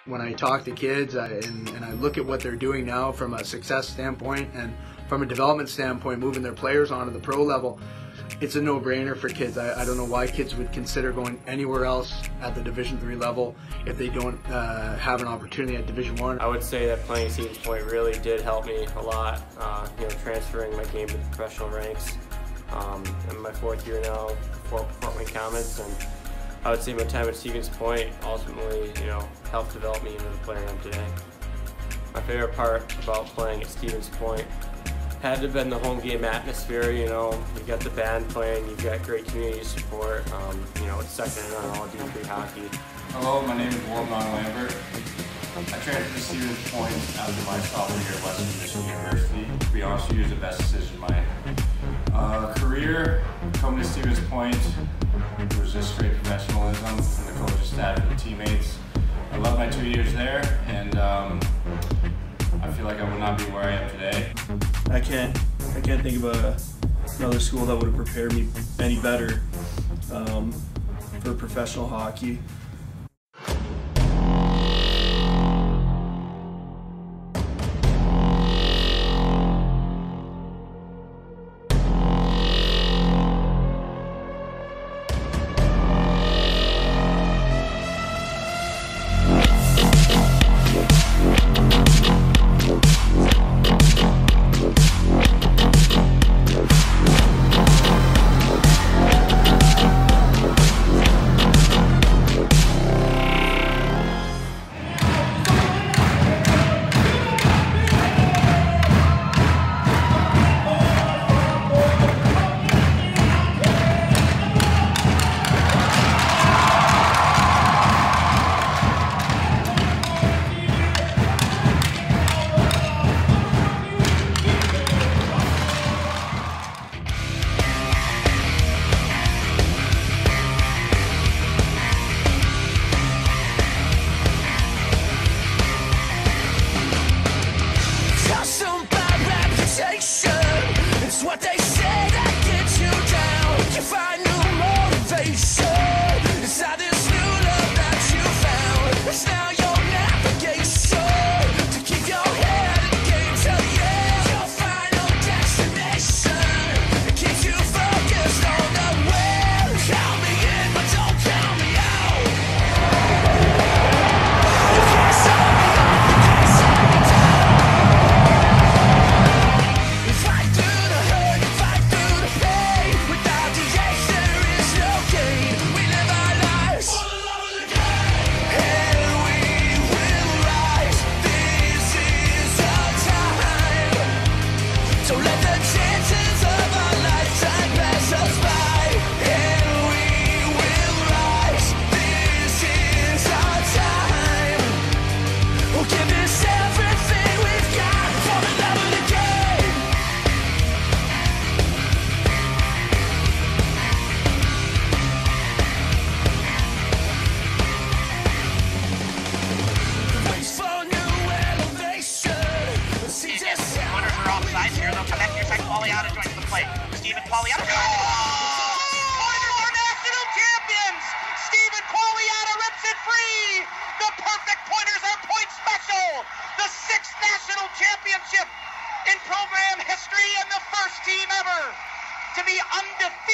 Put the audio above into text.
When I talk to kids and I look at what they're doing now from a success standpoint and from a development standpoint, moving their players onto the pro level, it's a no-brainer for kids. I don't know why kids would consider going anywhere else at the Division III level if they don't have an opportunity at Division I. I would say that playing at Stevens Point really did help me a lot, transferring my game to the professional ranks. In my 4th year now, Fort Wayne Comets, and I would say my time at Stevens Point ultimately, helped develop me into the player I am today. My favorite part about playing at Stevens Point had to have been the home game atmosphere. You got the band playing, you've got great community support. It's second to none all D3 hockey. Hello, my name is Warren Lambert. I transferred to Stevens Point after my sophomore year at Western Michigan University. To be honest with you, it was the best decision of my career. Coming to Stevens Point, it was just straight professionalism from the coaching staff and the teammates. I loved my 2 years there, and I feel like I would not be where I am today. I can't think of another school that would have prepared me any better for professional hockey. It's what they say that gets you down. You find new motivation inside this new love that you found. It's now your navigation to keep your head in the game till the end. Your final destination. It keeps you focused on the win. Count me in, but don't count me out. You can't slow me up, you can't slow me down. Fight through the hurt, fight through the pain. Without the edge there is no gain. We live our lives for the love of the game, and we will rise. This is our time. So let the chances of our lifetime pass us by, and we will rise. This is our time. We'll give this everything we've got for the love of the game. Race for new elevation. See just how Runners are offside here. They'll come back here. Second Pauliata joins the play. Stephen Pauliata. Pointers are national champions. Stephen Pauliata rips it free. The perfect pointers are point special. The 6th national championship in program history and the first team ever to be undefeated